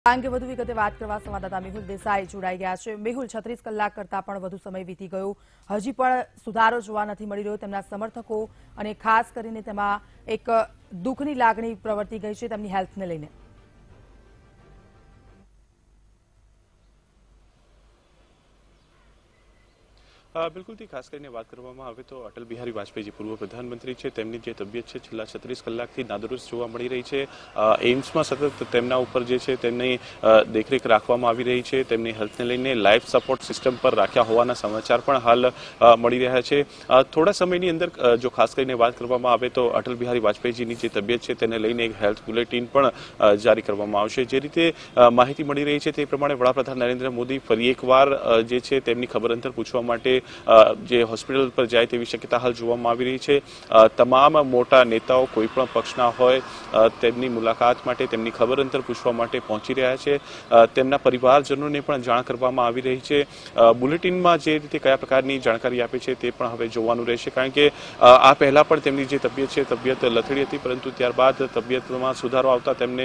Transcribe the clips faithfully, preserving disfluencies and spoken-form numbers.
અંગે વધુ વિગતે વાત કરવા સંવાદદાતા મેહુલ દેસાઈ જોડાઈ ગયા છે। મેહુલ, છત્રીસ કલાક કરતા પણ વધુ સમય વીતી ગયો, હજી પણ સુધારો જોવા નથી મળી રહ્યો। તેમના સમર્થકો અને ખાસ કરીને તેમાં એક દુઃખની લાગણી પ્રવર્તી ગઈ છે તેમની હેલ્થને લઈને। बिल्कुल थी खास करने बात करवामां आवे तो अटल बिहारी वाजपेयी जी पूर्व प्रधानमंत्री है तेमनी जे तबियत है छेल्ला छत्रीस कलाकथी नादुरुस्त जोवा मळी रही है। एम्स में सतत तेमना उपर जे छे तेमनी देखरेख राखवामां आवी रही है। तेमनी हेल्थने लईने लाइफ सपोर्ट सिस्टम पर राख्या होवाना समाचार पण हाल मळी रह्या छे। थोड़ा समयनी अंदर जो खास करने बात करवामां आवे तो अटल बिहारी वाजपेयी जीनी जे तबियत है तेने लईने एक हेल्थ बुलेटिन पण जारी करवामां आवशे। जे रीते माहिती मळी रही है ते प्रमाणे वडाप्रधान नरेंद्र मोदी फरी एकवार जे छे तेमनी खबर अंतर पूछवा माटे जे होस्पिटल पर जाए तेवी शक्यता हाल जोवामां आवी रही छे। तमाम मोटा नेताओ कोईपण पक्षना होय तेमनी मुलाकात माटे तेमनी खबर अंतर पूछवा माटे पहोंची रह्या छे। तेमना परिवारजनोने पण जाण करवामां आवी रही छे। बुलेटिનમાં જે રીતે કયા પ્રકારની જાણકારી આપે છે તે પણ હવે જોવાનું રહેશે, કારણ કે આ પહેલા પણ તેમની જે તબિયત છે તબિયત લથડી હતી, પરંતુ ત્યારબાદ તબિયતમાં સુધારો આવતા તેમને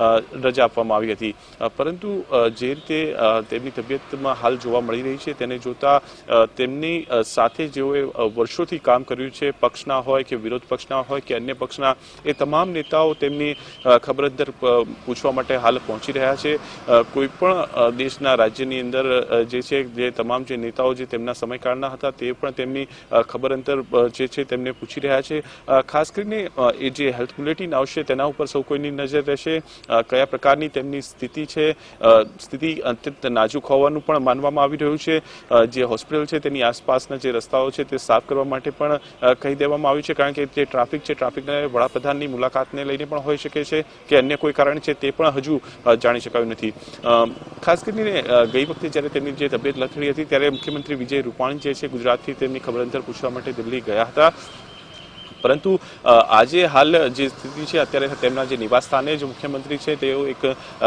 રજા આપવામાં આવી હતી। પરંતુ જે રીતે તેમની તબિયતમાં હાલ જોવા મળી રહી છે તેને જોતા તેમની સાથે જેઓએ વર્ષોથી કામ કર્યું છે, પક્ષના હોય કે વિરોધ પક્ષના હોય કે અન્ય પક્ષના, એ તમામ નેતાઓ તેમની ખબર અંતર પૂછવા માટે હાલ પહોંચી રહ્યા છે। કોઈપણ દેશના રાજ્યની અંદર જે છે જે તમામ જે નેતાઓ જે તેમના સમયકાળના હતા તે પણ તેમની ખબર અંતર જે છે તેમને પૂછી રહ્યા છે। ખાસ કરીને એ જે હેલ્થ બુલેટિન આવશે તેના ઉપર સૌ કોઈની નજર રહેશે। કયા પ્રકારની તેમની સ્થિતિ છે, સ્થિતિ અત્યંત નાજુક હોવાનું પણ માનવામાં આવી રહ્યું છે। જે હોસ્પિટલ છે તેની આસપાસના જે રસ્તાઓ છે તે સાફ કરવા માટે પણ કહી દેવામાં આવ્યું છે, કારણ કે જે ટ્રાફિક છે ટ્રાફિકને વડાપ્રધાનની મુલાકાતને લઈને પણ હોઈ શકે છે કે અન્ય કોઈ કારણ છે તે પણ હજુ જાણી શકાયું નથી। ખાસ કરીને ગઈ વખતે જ્યારે તેમની જે તબિયત લથડી હતી ત્યારે મુખ્યમંત્રી વિજય રૂપાણી જે છે ગુજરાતથી તેમની ખબર અંતર પૂછવા માટે દિલ્હી ગયા હતા, પરંતુ આજે હાલ જે સ્થિતિ છે અત્યારે તેમના જે નિવાસ સ્થાને જે મુખ્યમંત્રી છે તેઓ એક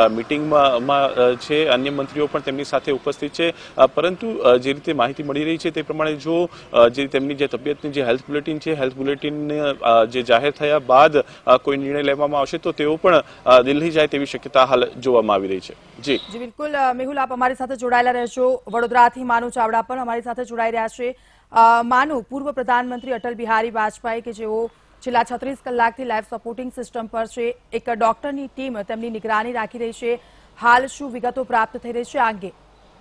મીટિંગમાં છે, અન્ય મંત્રીઓ પણ તેમની સાથે ઉપસ્થિત છે। પરંતુ જે રીતે માહિતી મળી રહી છે તે પ્રમાણે જો જે તેમની જે તબિયતની જે હેલ્થ બુલેટિન છે હેલ્થ બુલેટિન જે જાહેર થયા બાદ કોઈ નિર્ણય લેવામાં આવશે તો તેઓ પણ દિલ્હી જાય તેવી શક્યતા હાલ જોવામાં આવી રહી છે। જી જી બિલકુલ મેહુલ, આપ અમારી સાથે જોડાયેલા રહેશો। વડોદરાથી માનુ ચાવડા પણ અમારી સાથે જોડાઈ રહ્યા છે। માનુ, પૂર્વ પ્રધાનમંત્રી અટલ બિહારી વાજપેયી કે જેઓ છેલ્લા છત્રીસ કલાકથી લાઈફ સપોર્ટિંગ સિસ્ટમ પર છે, એક ડોક્ટરની ટીમ તેમની નિગરાની રાખી રહી છે। હાલ શું વિગતો પ્રાપ્ત થઈ રહી છે આ અંગે?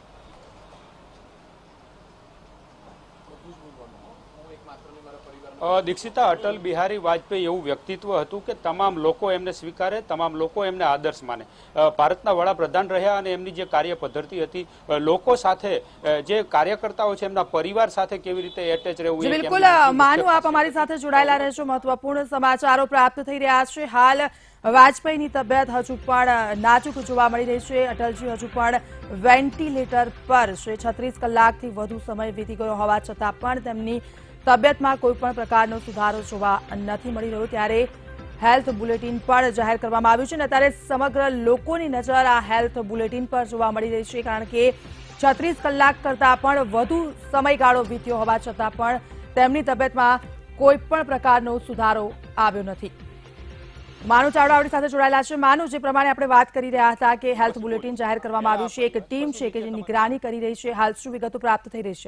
દીક્ષિતા, અટલ બિહારી વાજપેયી એવું વ્યક્તિત્વ હતું કે તમામ લોકો એમને સ્વીકારે, તમામ લોકો એમને આદર્શ માને। ભારતના વડાપ્રધાન રહ્યા અને એમની જે કાર્ય પદ્ધતિ હતી, લોકો સાથે જે કાર્યકર્તાઓ છે એમના પરિવાર સાથે કેવી રીતે એટેચ રહેવું। બિલકુલ માનુ, આપ અમારી સાથે જોડાયેલા રહેશો। મહત્વપૂર્ણ સમાચારો પ્રાપ્ત થઈ રહ્યા છે। હાલ વાજપેયીની તબિયત હજુ પણ નાજુક જોવા મળી રહી છે। અટલજી હજુ પણ વેન્ટિલેટર પર છે। છત્રીસ કલાકથી વધુ સમય વીતી ગયો હોવા છતાં પણ તેમની તબિયતમાં કોઈ પણ પ્રકારનો સુધારો જોવા નથી મળી રહ્યો, ત્યારે હેલ્થ બુલેટિન પણ જાહેર કરવામાં આવ્યું છે અને અત્યારે સમગ્ર લોકોની નજર આ હેલ્થ બુલેટિન પર જોવા મળી રહી છે, કારણ કે છત્રીસ કલાક કરતાં પણ વધુ સમયગાળો વીત્યો હોવા છતાં પણ તેમની તબિયતમાં કોઈ પણ પ્રકારનો સુધારો આવ્યો નથી। માનુ ચાવડા આપણી સાથે જોડાયેલા છે। માનુ, જે પ્રમાણે આપણે વાત કરી રહ્યા હતા કે હેલ્થ બુલેટિન જાહેર કરવામાં આવ્યું છે, એક ટીમ છે કે જે નિગરાની કરી રહી છે, હાલ શું વિગતો પ્રાપ્ત થઈ રહી છે?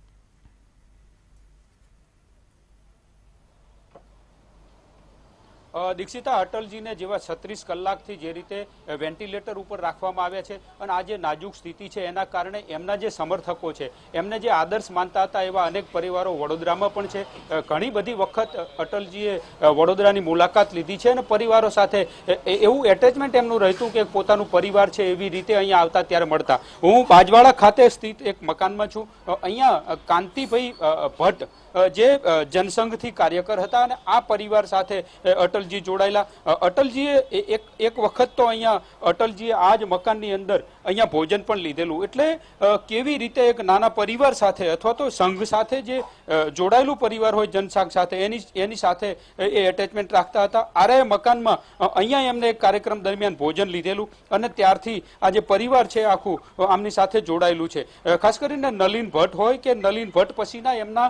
દીક્ષિતા, અટલજીને જેવા છત્રીસ કલાકથી જે રીતે વેન્ટિલેટર ઉપર રાખવામાં આવ્યા છે અને આ જે નાજુક સ્થિતિ છે એના કારણે એમના જે સમર્થકો છે એમને જે આદર્શ માનતા હતા એવા અનેક પરિવારો વડોદરામાં પણ છે। ઘણી બધી વખત અટલજીએ વડોદરાની મુલાકાત લીધી છે અને પરિવારો સાથે એવું એટેચમેન્ટ એમનું રહેતું કે પોતાનું પરિવાર છે એવી રીતે અહીંયા આવતા ત્યારે મળતા। હું બાજવાડા ખાતે સ્થિત એક મકાનમાં છું। અહીંયા કાંતિભાઈ ભટ્ટ જે જનસંઘથી કાર્યકર હતા અને આ પરિવાર સાથે અટલજી જોડાયેલા। અટલજીએ એક એક વખત તો અહીંયા અટલજીએ આ જ મકાનની અંદર અહીંયા ભોજન પણ લીધેલું, એટલે કેવી રીતે એક નાના પરિવાર સાથે અથવા તો સંઘ સાથે જે જોડાયેલું પરિવાર હોય જનસંઘ સાથે એની એની સાથે એ એટેચમેન્ટ રાખતા હતા। આરે મકાનમાં અહીંયા એમને એક કાર્યક્રમ દરમિયાન ભોજન લીધેલું અને ત્યારથી આ જે પરિવાર છે આખું આમની સાથે જોડાયેલું છે। ખાસ કરીને નલિન ભટ્ટ હોય કે નલિન ભટ્ટ પછીના એમના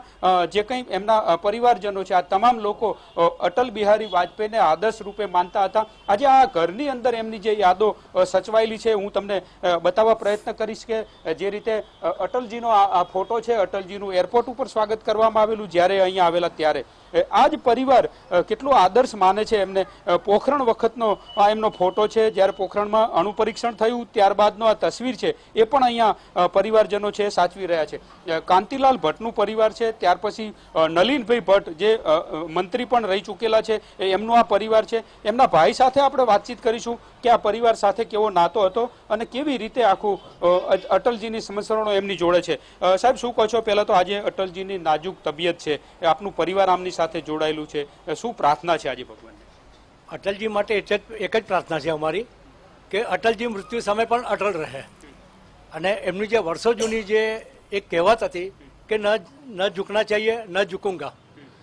જે કંઈ એમના પરિવારજનો છે, આ તમામ લોકો અટલ બિહારી વાજપેયીને આદર્શ રૂપે માનતા હતા. આજે આ ઘરની અંદર એમની જે યાદો સચવાયેલી છે હું તમને બતાવવા પ્રયત્ન કરીશ કે જે રીતે અટલજીનો આ ફોટો છે, અટલજીનું એરપોર્ટ ઉપર સ્વાગત કરવામાં આવેલું જ્યારે અહીંયા આવેલા ત્યારે આ જ પરિવાર કેટલો આદર્શ માને છે એમને. પોખરણ વખતનો આ એમનો ફોટો છે, જ્યારે પોખરણમાં અણુ પરીક્ષણ થયું ત્યારબાદનો આ તસવીર છે એ પણ અહીંયા પરિવારજનો છે સાચવી રહ્યા છે. કાંતિલાલ ભટ્ટનું પરિવાર છે, ત્યાર પછી નલિનભાઈ ભટ્ટ જે મંત્રી પણ રહી ચૂકેલા છે એમનો આ પરિવાર છે. એમના ભાઈ સાથે આપણે વાતચીત કરીશું કે આ પરિવાર સાથે કેવો નાતો હતો અને કેવી રીતે આખું અટલજીની સંસ્મરણો એમની જોડે છે. સાહેબ શું કહો છો? પહેલા તો આજે અટલજીની નાજુક તબિયત છે, આપનું પરિવાર આમની સાથે જોડાયેલું છે, શું પ્રાર્થના છે આજે ભગવાન? અટલજી માટે એક જ પ્રાર્થના છે અમારી કે અટલજી મૃત્યુ સામે પણ અટલ રહે અને એમની જે વર્ષો જૂની જે એક કહેવત હતી કે ન ન ઝૂકના ચાહીએ ન ઝૂકુંગા,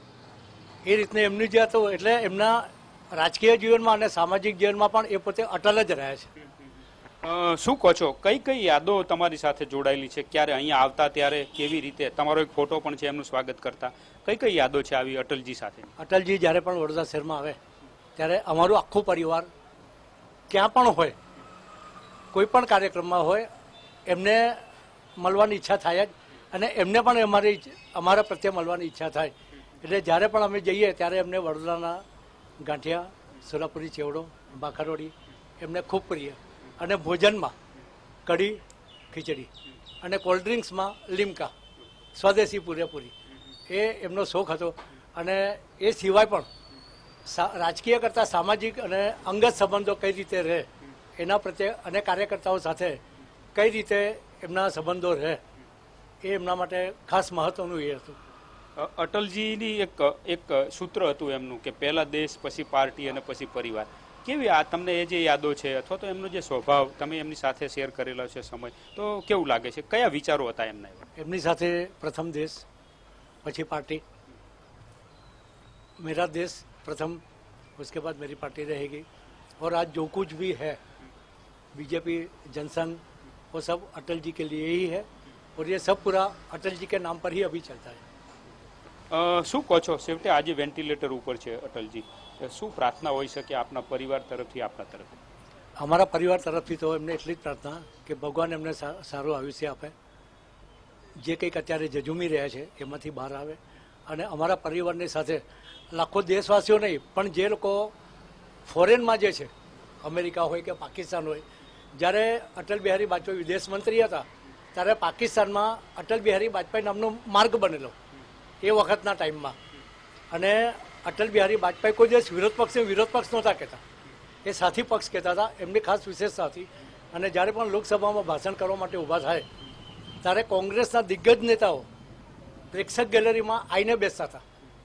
એ રીતને એમની જે હતું એટલે એમના રાજકીય જીવનમાં અને સામાજિક જીવનમાં પણ એ પોતે અટલ જ રહ્યા છે. શું કહો છો, કઈ કઈ યાદો તમારી સાથે જોડાયેલી છે? ક્યારે અહીંયા આવતા ત્યારે કેવી રીતે? તમારો એક ફોટો પણ છે એમનું સ્વાગત કરતા. કઈ કઈ યાદો છે આવી અટલજી સાથે? અટલજી જ્યારે પણ વડોદરા શહેરમાં આવે ત્યારે અમારું આખું પરિવાર ક્યાં પણ હોય, કોઈ પણ કાર્યક્રમમાં હોય, એમને મળવાની ઈચ્છા થાય જ અને એમને પણ અમારી અમારા પ્રત્યે મળવાની ઈચ્છા થાય. એટલે જ્યારે પણ અમે જઈએ ત્યારે એમને વડોદરાના ગાંઠિયા, સોલાપુરી ચેવડો, ભાખરવડી એમને ખૂબ પ્રિય. અને ભોજનમાં કઢી ખીચડી અને કોલ્ડ ડ્રિંક્સમાં લીમકા સ્વદેશી પૂરેપૂરી એ એમનો શોખ હતો. અને એ સિવાય પણ રાજકીય કરતાં સામાજિક અને અંગત સંબંધો કઈ રીતે રહે એના પ્રત્યે અને કાર્યકર્તાઓ સાથે કઈ રીતે એમના સંબંધો રહે એ એમના માટે ખાસ મહત્વનું એ હતું. અટલજીની એક એક સૂત્ર હતું એમનું કે પહેલા દેશ, પછી પાર્ટી અને પછી પરિવાર. કેવી આ તમને એ જે યાદો છે અથવા તો એમનો જે સ્વભાવ તમે એમની સાથે શેર કરેલો છે સમય, તો કેવું લાગે છે? કયા વિચારો હતા એમના? એમની સાથે પ્રથમ દેશ, પછી પાર્ટી. मेरा देश प्रथम, उसके बाद मेरी पार्टी रहेगी और आज जो कुछ भी है बीजेपी, जनसंघ, वो सब अटल जी के लिए ही है और ये सब पूरा अटल जी के नाम पर ही अभी चलता है. શું કહો છો? છેવટે આજે વેન્ટિલેટર ઉપર છે અટલજી, શું પ્રાર્થના હોઈ શકે આપના પરિવાર તરફથી, આપના તરફથી? અમારા પરિવાર તરફથી તો એમને એટલી જ પ્રાર્થના કે ભગવાન એમને સારું આયુષ્ય આપે, જે કંઈક અત્યારે જજુમી રહ્યા છે એમાંથી બહાર આવે અને અમારા પરિવારની સાથે લાખો દેશવાસીઓ નહીં પણ જે લોકો ફોરેનમાં જે છે, અમેરિકા હોય કે પાકિસ્તાન હોય, જ્યારે અટલ બિહારી વાજપેયી વિદેશ મંત્રી હતા ત્યારે પાકિસ્તાનમાં અટલ બિહારી વાજપેયી નામનો માર્ગ બનેલો એ વખતના ટાઈમમાં. અને અટલ બિહારી વાજપેયી કોઈ દિવસ વિરોધ પક્ષને વિરોધ પક્ષ નહોતા કહેતા, એ સાથી પક્ષ કહેતા હતા. એમની ખાસ વિશેષતા હતી. અને જ્યારે પણ લોકસભામાં ભાષણ કરવા માટે ઊભા થાય ત્યારે કોંગ્રેસના દિગ્ગજ નેતાઓ પ્રેક્ષક ગેલેરીમાં આવીને બેસતા હતા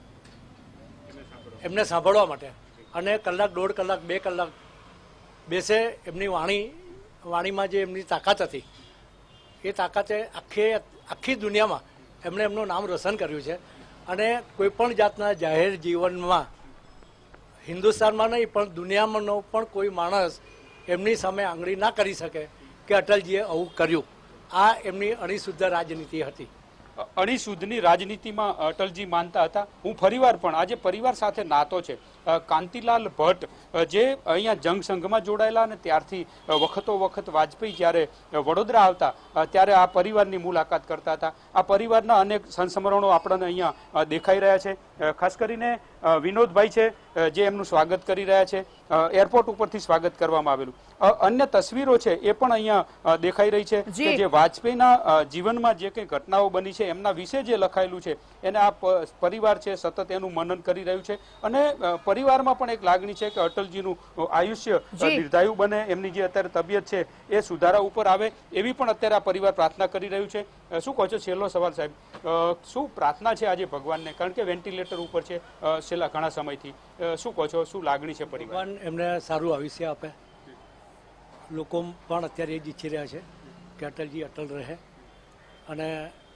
એમને સાંભળવા માટે. અને કલાક, દોઢ કલાક, બે કલાક બેસે. એમની વાણી વાણીમાં જે એમની તાકાત હતી એ તાકાતે આખી આખી દુનિયામાં એમણે એમનું નામ રોશન કર્યું છે. અને કોઈ પણ જાતના જાહેર જીવનમાં હિન્દુસ્તાનમાં નહીં પણ દુનિયામાંનો પણ કોઈ માણસ એમની સામે આંગળી ના કરી શકે કે અટલજીએ આવું કર્યું. આ એમની અણીશુદ્ધ રાજનીતિ હતી. અણીશુદ્ધની રાજનીતિમાં અટલજી માનતા હતા. હું ફરીવાર પણ આજે પરિવાર સાથે નાતો છે. કાંતિલાલ ભટ્ટ જે અહીંયા જંગસંઘમાં જોડાયેલા અને ત્યારથી વખતો વખત વાજપેયી જ્યારે વડોદરા આવતા ત્યારે આ પરિવારની મુલાકાત કરતા હતા. આ પરિવારના અનેક સંસ્મરણો આપણને અહીંયા દેખાઈ રહ્યા છે. ખાસ કરીને વિનોદભાઈ છે જે એમનું સ્વાગત કરી રહ્યા છે. એરપોર્ટ ઉપરથી સ્વાગત કરવામાં આવેલું. અન્ય તસવીરો છે એ પણ અહીંયા દેખાઈ રહી છે કે જે વાજપેયીના જીવનમાં જે કંઈ ઘટનાઓ બની છે એમના વિશે જે લખાયેલું છે એને આ પરિવાર છે સતત એનું મનન કરી રહ્યું છે. અને પરિવારમાં પણ એક લાગણી છે કે અટલજીનું આયુષ્ય દીર્ઘાયુ બને, એમની જે અત્યારે તબિયત છે એ સુધારા ઉપર આવે એવી પણ અત્યારે આ પરિવાર પ્રાર્થના કરી રહ્યું છે. શું કહો છો? છેલ્લો સવાલ સાહેબ, શું પ્રાર્થના છે આજે ભગવાનને? કારણ કે વેન્ટિલેટર ઉપર છે છેલ્લા ઘણા સમયથી. શું કહો છો? શું લાગણી છે પરિવાર? ભગવાન એમને સારું આયુષ્ય આપે. લોકો પણ અત્યારે એ જ ઈચ્છી રહ્યા છે કે અટલજી અટલ રહે અને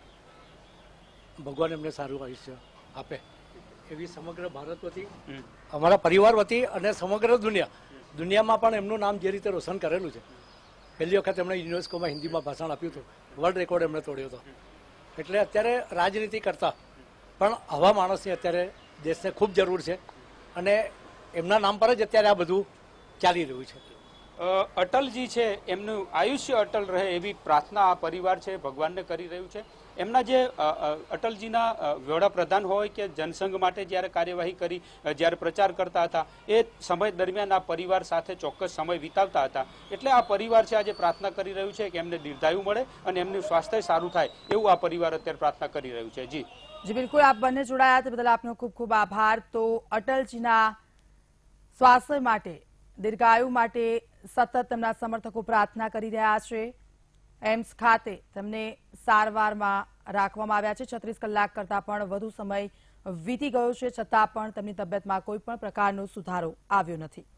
ભગવાન એમને સારું આયુષ્ય આપે એવી સમગ્ર ભારત વતી, અમારા પરિવાર વતી અને સમગ્ર દુનિયા દુનિયામાં પણ એમનું નામ જે રીતે રોશન કરેલું છે. પહેલી વખત એમણે યુનેસ્કોમાં હિન્દીમાં ભાષણ આપ્યું હતું, વર્લ્ડ રેકોર્ડ એમણે તોડ્યો હતો. એટલે અત્યારે રાજનીતિ કરતા પણ આવા માણસની અત્યારે દેશને ખૂબ જરૂર છે અને એમના નામ પર જ અત્યારે આ બધું ચાલી રહ્યું છે. અટલજી છે એમનું આયુષ્ય અટલ રહે એવી પ્રાર્થના આ પરિવાર છે ભગવાનને કરી રહ્યું છે. એમના જે અટલજીના વડાપ્રધાન હોય કે જનસંઘ માટે જ્યારે કાર્યવાહી કરી, જ્યારે પ્રચાર કરતા હતા, એ સમય દરમિયાન આ પરિવાર સાથે ચોક્કસ સમય વિતાવતા હતા. એટલે આ પરિવાર છે આજે પ્રાર્થના કરી રહ્યું છે કે એમને દીર્ઘાયુ મળે અને એમનું સ્વાસ્થ્ય સારું થાય એવું આ પરિવાર અત્યારે પ્રાર્થના કરી રહ્યું છે. જી જી બિલકુલ, આપ બંને જોડાયા તે બદલ આપનો ખૂબ ખૂબ આભાર. તો અટલજીના સ્વાસ્થ્ય માટે, દીર્ઘાયુ માટે સતત તેમના સમર્થકો પ્રાર્થના કરી રહ્યા છે. એમ્સ ખાતે તેમને સારવારમાં રાખવામાં આવ્યા છે. છત્રીસ કલાક કરતા પણ વધુ સમય વીતી ગયો છે, છતાં પણ તેમની તબિયતમાં કોઈ પણ પ્રકારનો સુધારો આવ્યો નથી.